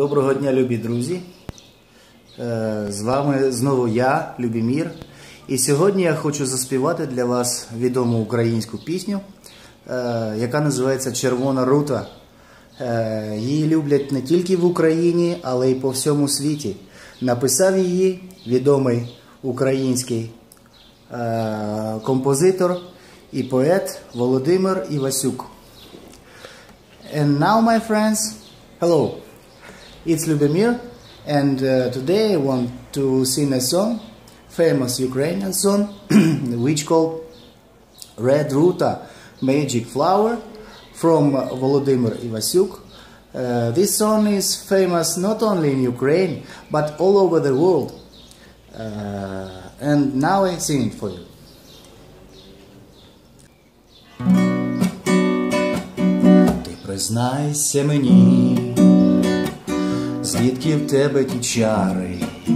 Доброго дня, любі друзі! З вами знову я, Любомир. І сьогодні я хочу заспівати для вас відому українську пісню, яка називається «Червона рута». Її люблять не тільки в Україні, але й по всьому світі. Написав її відомий український композитор і поет Володимир Івасюк. And now, my friends, hello, it's Любомир, and today I want to sing a song, famous Ukrainian song, which called Red Ruta, Magic Flower, from Volodymyr Ivasuk. This song is famous not only in Ukraine, but all over the world. And now I sing it for you. Признайся мені, звідки в тебе ті чари,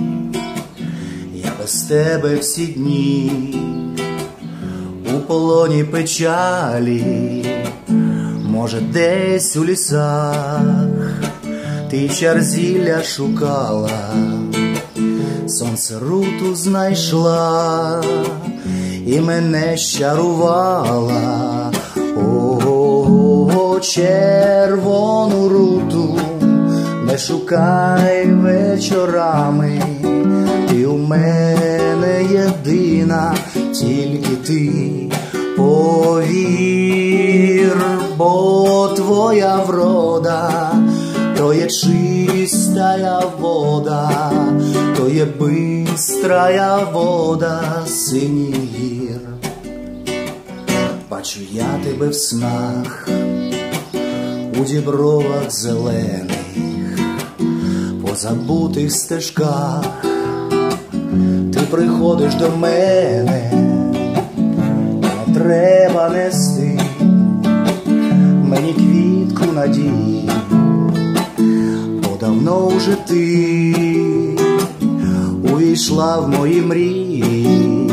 я без тебе всі дні, у полоні печалі, може десь у лісах, ти чар зілля шукала, сонце руту знайшла, і мене щарувала. Червону руту не шукай вечорами, ти у мене єдина, тільки ти повір, бо твоя врода то є чистая вода, то є бистрая вода синіх гір. Бачу я тебе в снах, у дібровах зелених, по забутих стежках, ти приходиш до мене, не треба нести мені квітку надії, бо давно вже ти увійшла в мої мрії.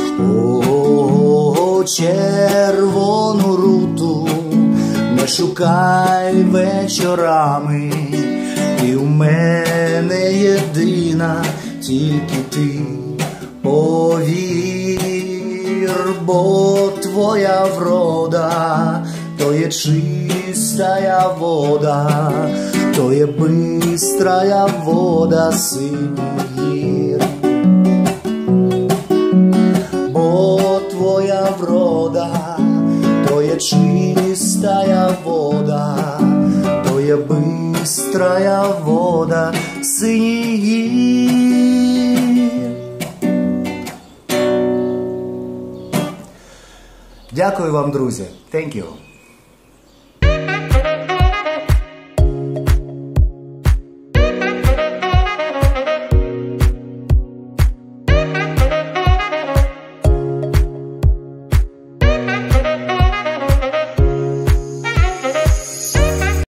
О, червону руту не шукай вечорами, ти у мене єдина, тільки ти повір, бо твоя врода то є чистая вода, то є бистрая вода синіх гір. Бо твоя врода то є чистая вода, то є бистрая вода синіх гір. Дякую вам, друзі. Thank you.